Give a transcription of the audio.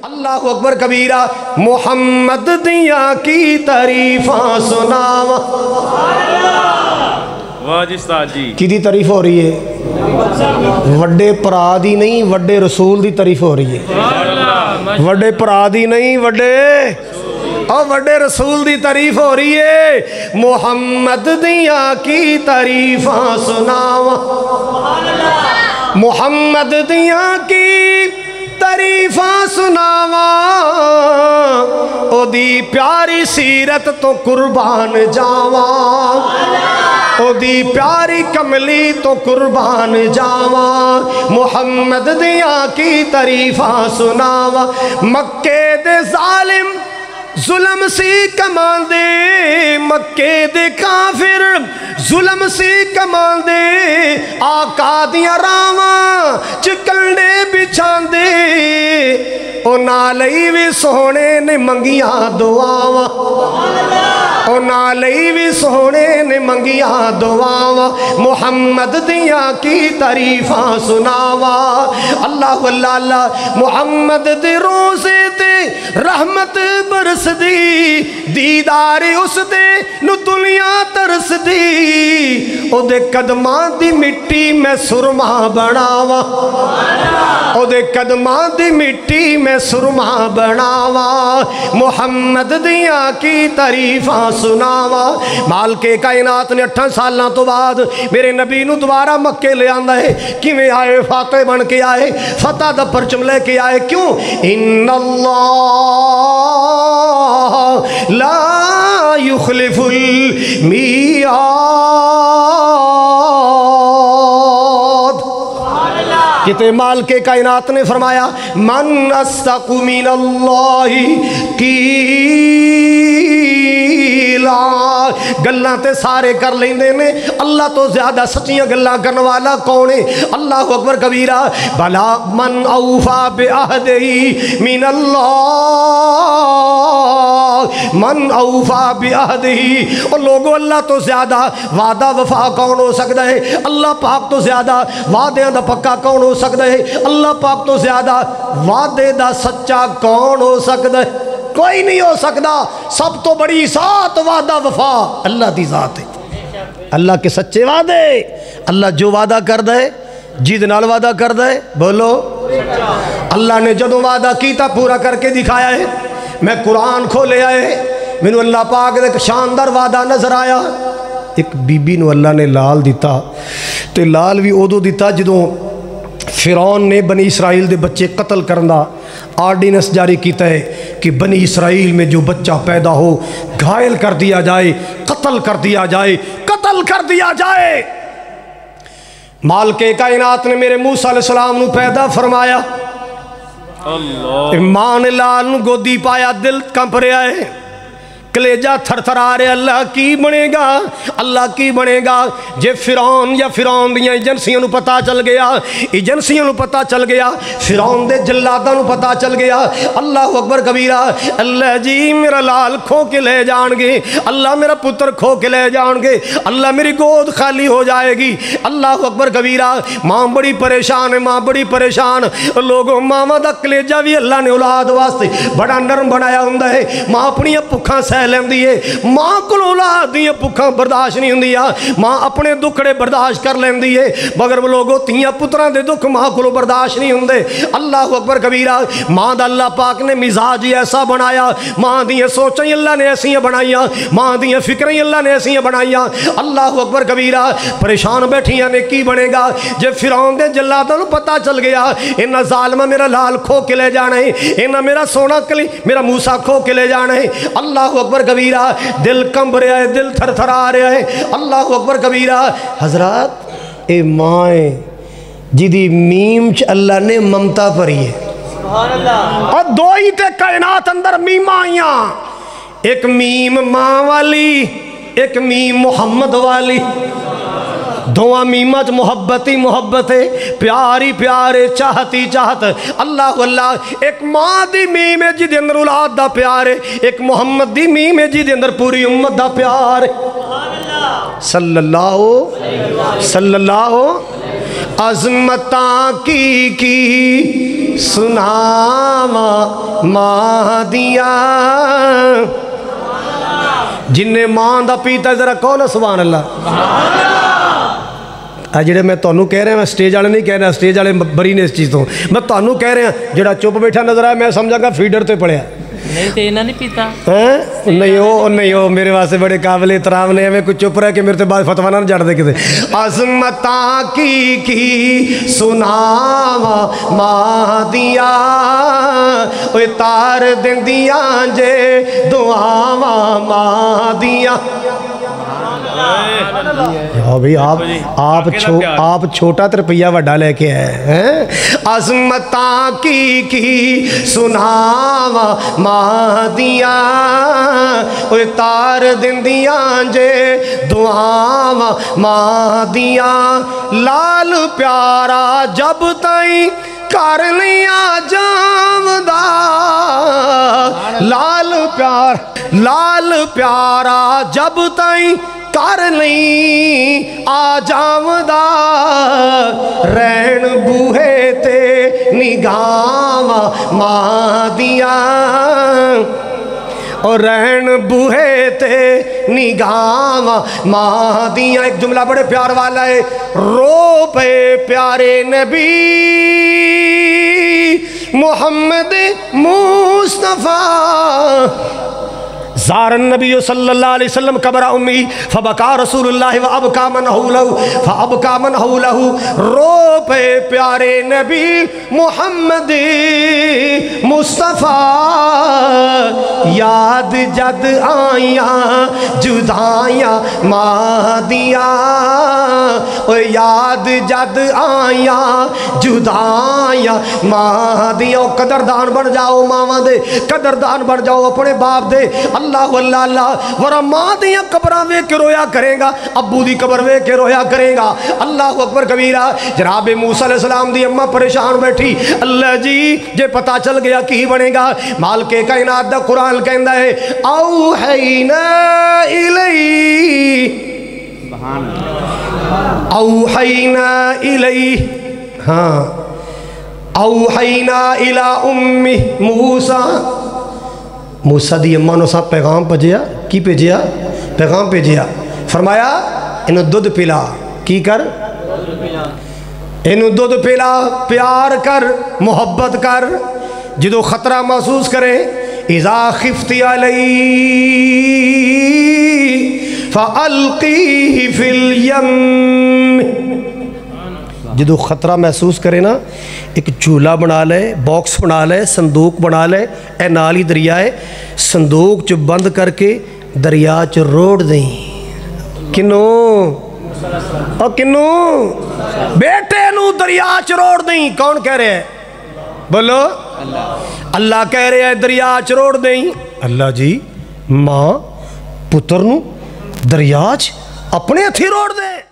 اللہ اکبر کبیرہ محمد دیاں کی تعریفاں سناواں واہ جی استاد جی کی دی تعریف ہو رہی ہے وڈے پرا دی نہیں وڈے رسول دی تعریف ہو رہی ہے وڈے پرا دی نہیں وڈے رسول دی تعریف ہو رہی ہے محمد دیاں کی تعریفاں سناواں محمد دیاں کی تعریفاں سناواں او دی پیاری سیرت تو قربان جاواں او دی پیاری کملی تو قربان جاواں محمد دیاں کی تعریفاں سناواں مکے دے ظالم ظلم سی کمان دے مکے دے کافر ظلم سی کمان دے آقا دیاں راواں چکنڈے بچھان دے او نالئی وی سونے نے منگیاں دعاواں او نالئی وی سونے نے منگیاں دعاواں محمد دیاں کی تعریفاں سناواں اللہ اللہ محمد دے روزے تے رحمت برس دی دیدار اس دے نو دنیا ترس دی او دے قدمان دی مٹی میں سرما بناواں او دے قدمان دی مٹی میں سرما بناواں محمد دیاں کی تعریفاں سناواں مالکے کائنات نے 8 سالاں تو بعد میرے نبی نو دوبارہ مکے لے آندا ہے کیویں آئے فاتح بن کے آئے فتح دا پرچم لے کے آئے کیوں ان اللہ لا يخلف المیعاد کتے مالکے کائنات نے فرمایا من اصدق من اللہ قیلا گلاں تے سارے کر لیندے نے اللہ تو زیادہ سچیاں گلاں کرنے والا کون ہے اللہ اکبر کبیرہ بلا من اوفا بعہدہ من اللہ من اوفا بعہدہ اور لوگوں اللہ تو زیادہ وعدہ وفا کون ہو سکتا ہے اللہ پاک تو زیادہ وعدے دا پکا کون ہو سکتا ہے اللہ پاک تو زیادہ وعدے دا سچا کون ہو سکتا ہے کوئی نہیں ہو سکتا سب تو بڑی ذات وعدہ وفا اللہ دی ذات ہے اللہ کے سچے وعدے اللہ جو وعدہ کر دے جید نال وعدہ کر دے بولو اللہ نے جدو وعدہ کیتا پورا کر کے دکھایا ہے میں قرآن کھولے آئے مینو اللہ پاک ایک شاندار وعدہ نظر آیا ایک بی بی نو اللہ نے لال دیتا تے لال بھی ادو دیتا جدو فرعون نے بنی اسرائیل دے بچے قتل کرنا آرڈیننس جاری کیتا ہے کہ بنی اسرائیل میں جو بچہ پیدا ہو گھائل کر دیا جائے قتل کر دیا جائے قتل کر دیا جائے مالکے کائنات نے میرے موسیٰ علیہ السلام نو پیدا فرمایا ماں نے لال نو گودی پایا دل کمپ رہا ہے کلیجہ تھر تھر آ رہے اللہ کی بنے گا اللہ کی بنے گا جے فرعون یا فرعون دیاں ایجنسیوں نو پتا چل گیا ایجنسیوں نو پتا چل گیا فرعون دے جلاداں نو پتا چل گیا اللہ اکبر کبیرہ اللہ جی میرا لال کھو کے لے جان گے اللہ میرا پتر کھو کے لے جان گے اللہ میری گود خالی ہو جائے گی اللہ اکبر کبیرہ ماں بڑی پریشان ہے ماں بڑی پریشان لوگوں ماما دا کلیجہ بھی اللہ نے اولاد واسطے بڑا نرم بنایا ہوندا ہے ماں اپنی بھکھاں سہ لیندی ہے ماں کو اولاد دی بھکھاں برداشت نہیں ہوندی ماں اپنے دکھڑے برداشت کر لیندی ہے مگر وہ لوگوں تیاں پتراں دے دکھ ماں کو برداشت نہیں ہوندے اللہ اکبر کبیرہ ماں دا اللہ پاک نے مزاج ہی ایسا بنایا ماں دیاں سوچیں اللہ نے ایسیاں بنائیاں ماں دیاں فکریں اللہ نے ایسیاں بنائیاں اللہ اکبر کبیرہ پریشان بیٹھیاں نے کی بنے گا جب فرعون دے جلاداں نو پتہ چل گیا انہاں ظالمہ میرا لال کھو کے لے جانا ہے انہاں میرا سونا کلی میرا موسیٰ کھو کے لے جانا ہے اللہ اکبر کبیرہ دل کمب رہا ہے دل تھر تھر آ رہا ہے اللہ اکبر کبیرہ حضرات اے مائیں جدی میم چ اللہ نے ممتا پری ہے اور دو ہی تے کائنات اندر میم آئیاں ایک میم ماں والی ایک میم محمد والی دعا میمت محبت ہی محبت ہے پیاری پیارے چاہتی چاہت اللہ اللہ ایک ماں دی میم ہے جی دے اندر اولاد دا پیار ہے ایک محمد دی میم ہے جی دے اندر پوری امت دا پیار ہے صلی اللہ عظمتاں کی سناوا مہدیا جن نے ماں دا پیتا ذرا کون ہے سبحان اللہ جڑے میں تانوں کہہ رہا ہوں سٹیج والے نہیں کہہ رہا سٹیج والے بری نے اس چیز تو میں تانوں کہہ رہا جڑا چپ بیٹھا نظر آیا میں سمجھا گا فیڈر تے پڑیا نہیں تے انہاں نہیں پیتا نہیں ہو میرے واسطے بڑے قابل احترام نے ہمیں کوئی چپ رہا کہ میرے تے بعد فتویٰ نہ جڑ دے کتے عظمتاں کی سناوا مہدیا اوے تار دیندیاں جے دعاواں مہدیا بھئی آپ چھوٹا ترپیہ وڈا لے کے آئے عظمتاں کی سناوا مہدیا اوے تار دیندیاں جے دعاواں مہدیا لال پیارا جب تائیں کر لیا جامدہ لال پیارا جب تائیں کر لیں آ جامدہ رین بوہے تے نگاواں مہدیا اور رین بوہے تے نگاواں مہدیا ایک جملہ بڑے پیار والا ہے رو پہ پیارے نبی محمد مصطفیٰ زار النبی صلی اللہ علیہ وسلم قبر امی فبکا رسول اللہ وابکا من حولہ رو پہ پیارے نبی محمد مصطفیٰ یاد جد آیاں جدائیاں مہدیا یاد جد آیاں جدائیاں مہدیا قدردان بن جاؤ ماما دے قدردان بن جاؤ اپنے باپ دے اللہ اللہ اللہ ورہ ماں دیاں قبران وے کے رویا کریں گا ابو دی قبر وے کے رویا کریں گا اللہ اکبر کبیرہ جناب موسیٰ علیہ السلام دی اممہ پریشان بیٹھی اللہ جی جے پتا چل گیا کی بنے گا مالک کائنات دا قرآن کہندہ ہے اوحینا الی اوحینا الی ہاں اوحینا الی امی موسیٰ موسیٰ دی اماں نو سا پیغام پجیا کی پیجیا پیغام پیجیا فرمایا انہوں دودھ پلا کی کر انہوں دودھ پلا پیار کر محبت کر جدو خطرہ محسوس کرے اذا خفتی علی فالقیہ فی الیم جدو خطرہ محسوس کرے نا ایک چولہ بنا لے باکس بنا لے صندوق بنا لے اے نالی دریا ہے صندوق چ بند کر کے دریا چ روڑ دیں کنوں اور کنوں بیٹے نو دریا چ روڑ دیں کون کہہ رہے ہیں بولو اللہ کہہ رہے ہیں دریا چ روڑ دیں اللہ جی ماں پتر نو دریا چ اپنے ہتھی روڑ دیں